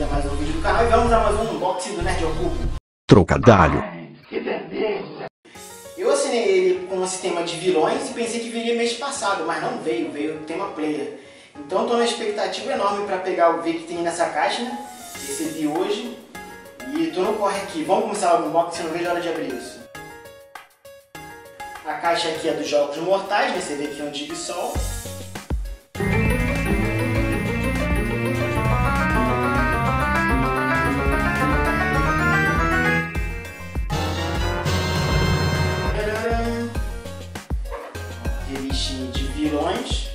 bem-vindo a mais um vídeo do canal e vamos a mais um unboxing do Nerd ao Cubo. Trocadalho. Que beleza! Eu assinei ele com um sistema de vilões e pensei que viria mês passado, mas não veio, veio o tema player. Então eu tô numa expectativa enorme para pegar o V que tem nessa caixa, né? Recebi hoje e tô no corre aqui. Vamos começar o unboxing, não vejo a hora de abrir isso. A caixa aqui é dos Jogos Mortais, né? Você vê aqui um Digsol. Revistinha de vilões.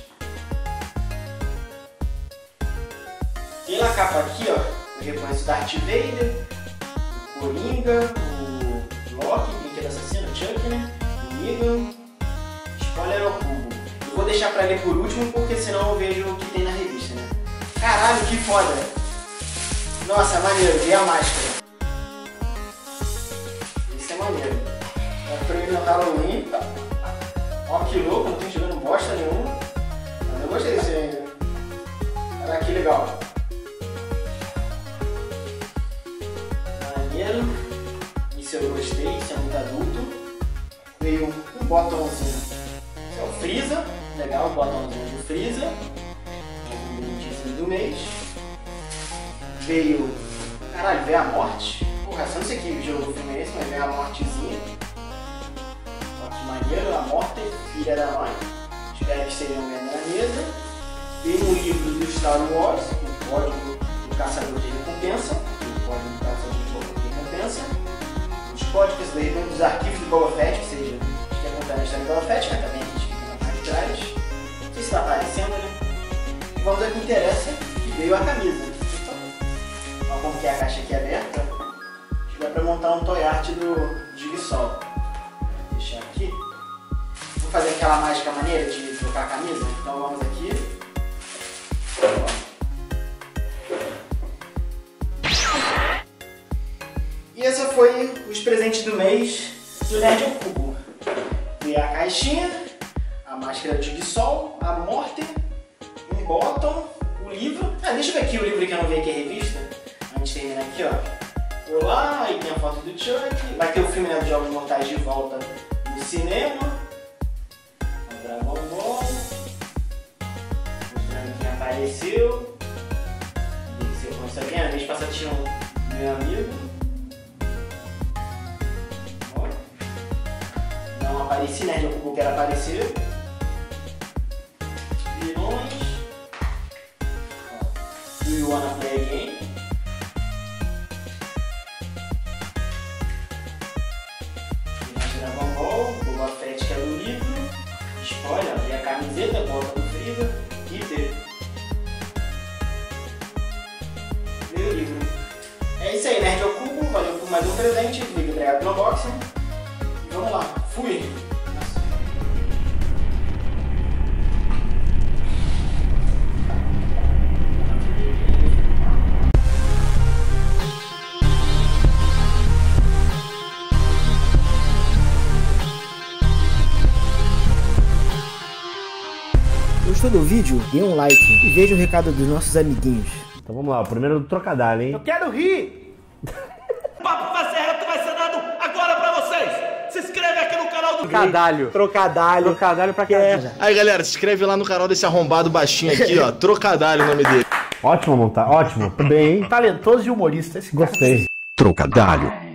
Tem na capa aqui, ó, eu reconheço o Darth Vader, o Coringa, o Loki, Brinquedo Assassino, o Chuck, né? O Negan, Spoiler ao Cubo. Eu vou deixar pra ler por último porque senão eu vejo o que tem na revista, né? Caralho, que foda! Nossa, maneiro, vi a máscara. Isso é maneiro. Comprei no Halloween. Ó que louco, não tô jogando bosta nenhuma. Mas eu gostei desse ainda. Olha que legal. Maneiro. Isso eu gostei, isso é muito adulto. Veio um botãozinho. Esse é o Freeza. Legal, o botãozinho do Freeza. Um brindezinho do mês. Veio... Caralho, veio a morte. Porra, eu não sei que jogo do filme é esse, mas veio a mortezinha. Maneiro, a morte, filha da mãe. Espero que estejam vendo na mesa. Tem um livro do Star Wars, o Código do Caçador de Recompensa. O Código do Caçador de Recompensa. Os códigos dos arquivos do Boba Fett, ou seja, a gente quer contar a história do Boba Fett, mas também a gente fica na parte de trás. Não sei se está aparecendo, né? E vamos ao que interessa, que veio a camisa. Olha como que é a caixa aqui aberta. Acho que dá para montar um toy art do Digsol. Deixar aqui. Vou fazer aquela mágica maneira de trocar a camisa. Então vamos aqui. E esse foi os presentes do mês do Nerd ao Cubo. Veio a caixinha, a máscara de Digsol, a Morte, um bottom, o livro. Ah, deixa eu ver aqui o livro que eu não vi aqui, a revista. Antes de terminar aqui, ó. Olá, aí tem a foto do Chuck. Vai ter o filme, né, dos Jogos Mortais de volta no cinema. O Dragon Ball. Mostrando quem apareceu. Se eu conheço alguém, a mês passado tinha um meu amigo. Ó. Não apareci, né? Eu Cubo quero aparecer. Vilões. Do You Wanna Play Again? Dragon Ball, Boba Fett que é do livro, spoiler, tem a camiseta, bota do Freeza e veio o livro. É isso aí, Nerd ao Cubo, valeu por mais um presente, muito obrigado pelo unboxing e vamos lá, fui! Gostou do vídeo? Dê um like e veja o recado dos nossos amiguinhos. Então vamos lá, o primeiro do trocadalho, hein? Eu quero rir! O papo vai ser reto, vai ser dado agora pra vocês! Se inscreve aqui no canal do Trocadalho. Trocadalho. Trocadalho pra cá. Aí galera, se inscreve lá no canal desse arrombado baixinho aqui, ó. Trocadalho o nome dele. Ótimo montar, ótimo. Tudo bem, hein? Talentoso e humorista esse cara. Gostei. Trocadalho.